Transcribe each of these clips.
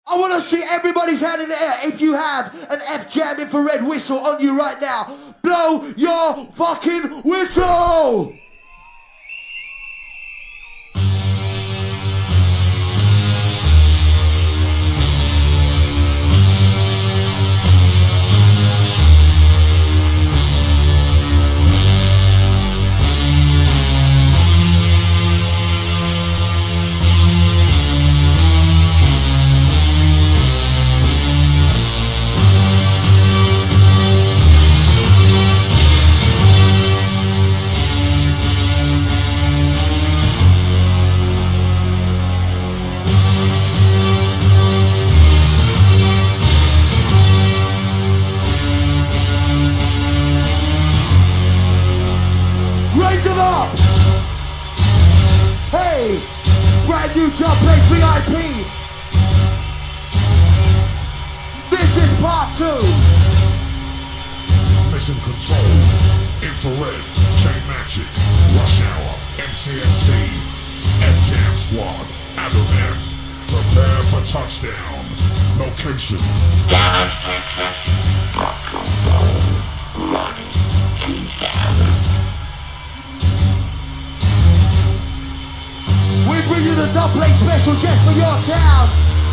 I want to see everybody's hand in the air. If you have an F-Jam infrared whistle on you right now, blow your fucking whistle! New Dub Place VIP. This is part 2. Mission Control, Infrared, Chain Magic, Rush Hour, MCMC, F-Jam Squad, Adam F. Prepare for touchdown. Location: Dallas, Texas. Ronnie 2000. We bring you the Dub Place special just for your town.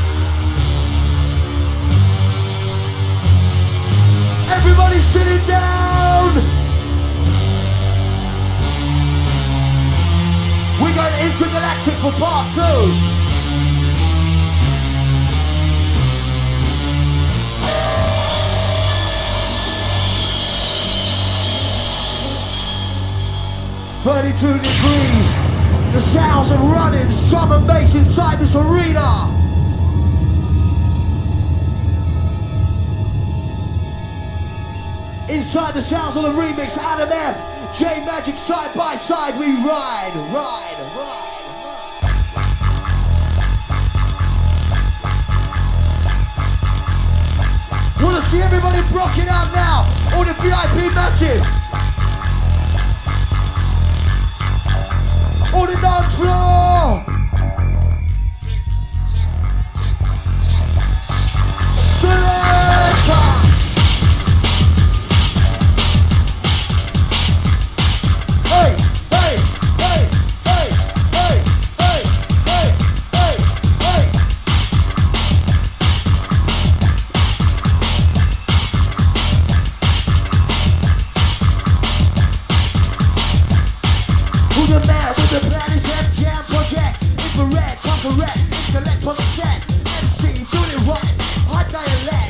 Everybody sitting down. We got Intergalactic for part 2. $32 degrees. The sounds of running, drum and bass inside this arena. Inside the sounds of the remix, Adam F, J Magic, side by side, we ride. Wanna see everybody rocking out now? All the VIP massive. On the dance floor! Selector! Hey, hey, hey, hey, hey, hey, hey, hey, hey. Who's the man with the plan is F-Jam project? Infrared, correct, intellect on the set. MC, do it right, high dialect.